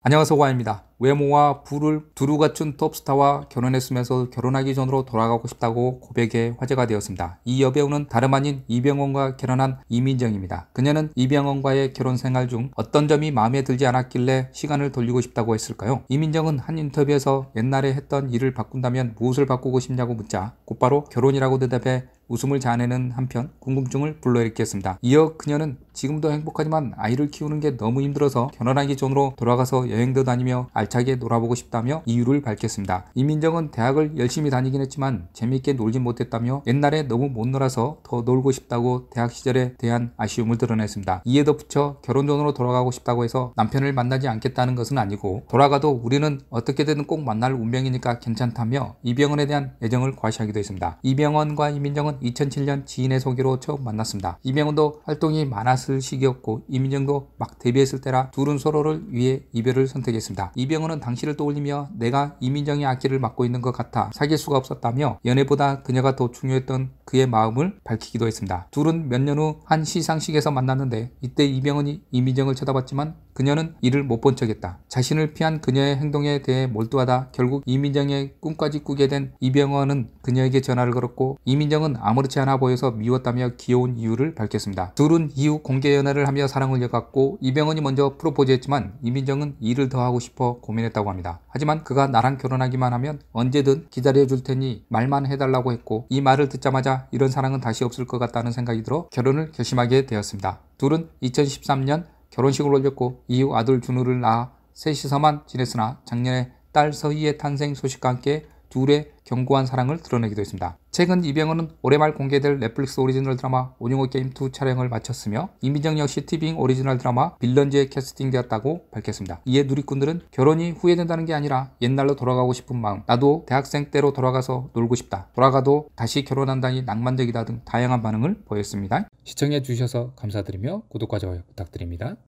안녕하세요, 고아입니다. 외모와 부를 두루 갖춘 톱스타와 결혼했으면서 결혼하기 전으로 돌아가고 싶다고 고백해 화제가 되었습니다. 이 여배우는 다름 아닌 이병헌과 결혼한 이민정입니다. 그녀는 이병헌과의 결혼 생활 중 어떤 점이 마음에 들지 않았길래 시간을 돌리고 싶다고 했을까요? 이민정은 한 인터뷰에서 옛날에 했던 일을 바꾼다면 무엇을 바꾸고 싶냐고 묻자 곧바로 결혼이라고 대답해 웃음을 자아내는 한편 궁금증을 불러일으켰습니다. 이어 그녀는 지금도 행복하지만 아이를 키우는 게 너무 힘들어서 결혼하기 전으로 돌아가서 여행도 다니며 알차게 놀아보고 싶다며 이유를 밝혔습니다. 이민정은 대학을 열심히 다니긴 했지만 재미있게 놀진 못했다며 옛날에 너무 못 놀아서 더 놀고 싶다고 대학 시절에 대한 아쉬움을 드러냈습니다. 이에 덧붙여 결혼 전으로 돌아가고 싶다고 해서 남편을 만나지 않겠다는 것은 아니고 돌아가도 우리는 어떻게든 꼭 만날 운명이니까 괜찮다며 이병헌에 대한 애정을 과시하기도 했습니다. 이병헌과 이민정은 2007년 지인의 소개로 처음 만났습니다. 이병헌도 활동이 많았을 시기였고 이민정도 막 데뷔했을 때라 둘은 서로를 위해 이별을 선택했습니다. 이병헌은 당시를 떠올리며 내가 이민정의 앞길을 막고 있는 것 같아 사귈 수가 없었다며 연애보다 그녀가 더 중요했던 그의 마음을 밝히기도 했습니다. 둘은 몇 년 후 한 시상식에서 만났는데 이때 이병헌이 이민정을 쳐다봤지만 그녀는 이를 못 본 척했다. 자신을 피한 그녀의 행동에 대해 몰두하다 결국 이민정의 꿈까지 꾸게 된 이병헌은 그녀에게 전화를 걸었고 이민정은 아무렇지 않아 보여서 미웠다며 귀여운 이유를 밝혔습니다. 둘은 이후 공개 연애를 하며 사랑을 이어갔고 이병헌이 먼저 프로포즈했지만 이민정은 일을 더 하고 싶어 고민했다고 합니다. 하지만 그가 나랑 결혼하기만 하면 언제든 기다려줄 테니 말만 해달라고 했고 이 말을 듣자마자 이런 사랑은 다시 없을 것 같다는 생각이 들어 결혼을 결심하게 되었습니다. 둘은 2013년 결혼식을 올렸고 이후 아들 준우를 낳아 셋이서만 지냈으나 작년에 딸 서희의 탄생 소식과 함께 둘의 견고한 사랑을 드러내기도 했습니다. 최근 이병헌은 올해 말 공개될 넷플릭스 오리지널 드라마 오징어 게임 2 촬영을 마쳤으며 이민정 역시 티빙 오리지널 드라마 빌런즈에 캐스팅되었다고 밝혔습니다. 이에 누리꾼들은 결혼이 후회된다는 게 아니라 옛날로 돌아가고 싶은 마음, 나도 대학생 때로 돌아가서 놀고 싶다, 돌아가도 다시 결혼한다니 낭만적이다 등 다양한 반응을 보였습니다. 시청해 주셔서 감사드리며 구독과 좋아요 부탁드립니다.